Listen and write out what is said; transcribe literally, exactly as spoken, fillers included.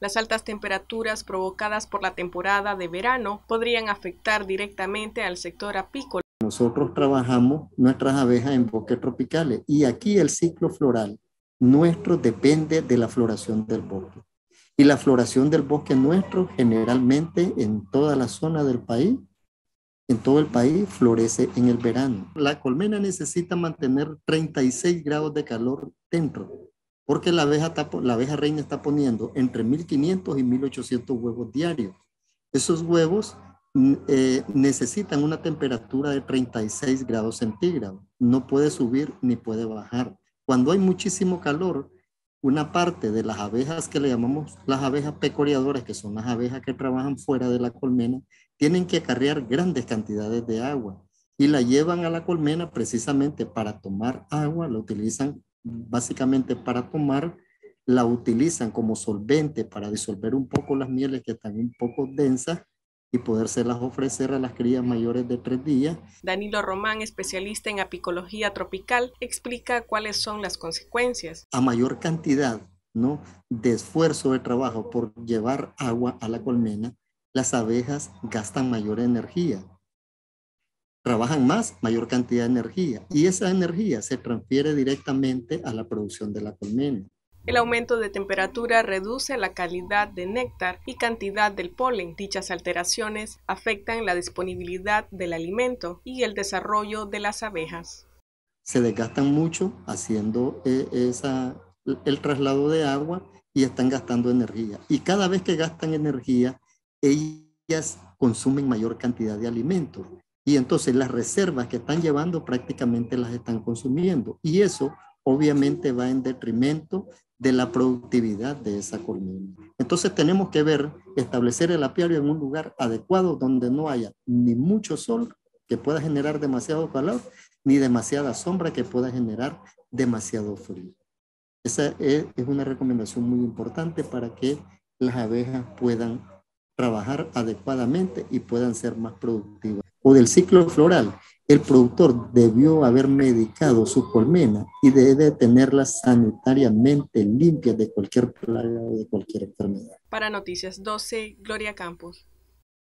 Las altas temperaturas provocadas por la temporada de verano podrían afectar directamente al sector apícola. Nosotros trabajamos nuestras abejas en bosques tropicales y aquí el ciclo floral nuestro depende de la floración del bosque. Y la floración del bosque nuestro generalmente en toda la zona del país, en todo el país, florece en el verano. La colmena necesita mantener treinta y seis grados de calor dentro, porque la abeja, está, la abeja reina está poniendo entre mil quinientos y mil ochocientos huevos diarios. Esos huevos eh, necesitan una temperatura de treinta y seis grados centígrados. No puede subir ni puede bajar. Cuando hay muchísimo calor, una parte de las abejas que le llamamos las abejas pecoreadoras, que son las abejas que trabajan fuera de la colmena, tienen que acarrear grandes cantidades de agua y la llevan a la colmena precisamente para tomar agua, la utilizan básicamente para tomar, la utilizan como solvente para disolver un poco las mieles que están un poco densas y podérselas ofrecer a las crías mayores de tres días. Danilo Román, especialista en apicología tropical, explica cuáles son las consecuencias. A mayor cantidad, ¿no?, de esfuerzo de trabajo por llevar agua a la colmena, las abejas gastan mayor energía. Trabajan más, mayor cantidad de energía, y esa energía se transfiere directamente a la producción de la colmena. El aumento de temperatura reduce la calidad de néctar y cantidad del polen. Dichas alteraciones afectan la disponibilidad del alimento y el desarrollo de las abejas. Se desgastan mucho haciendo eh, esa, el traslado de agua y están gastando energía. Y cada vez que gastan energía, ellas consumen mayor cantidad de alimentos. Y entonces las reservas que están llevando prácticamente las están consumiendo. Y eso obviamente va en detrimento de la productividad de esa colmena. Entonces tenemos que ver, establecer el apiario en un lugar adecuado donde no haya ni mucho sol que pueda generar demasiado calor, ni demasiada sombra que pueda generar demasiado frío. Esa es, es una recomendación muy importante para que las abejas puedan trabajar adecuadamente y puedan ser más productivas. O del ciclo floral, el productor debió haber medicado su colmena y debe tenerlas sanitariamente limpias de cualquier plaga o de cualquier enfermedad. Para Noticias doce, Gloria Campos.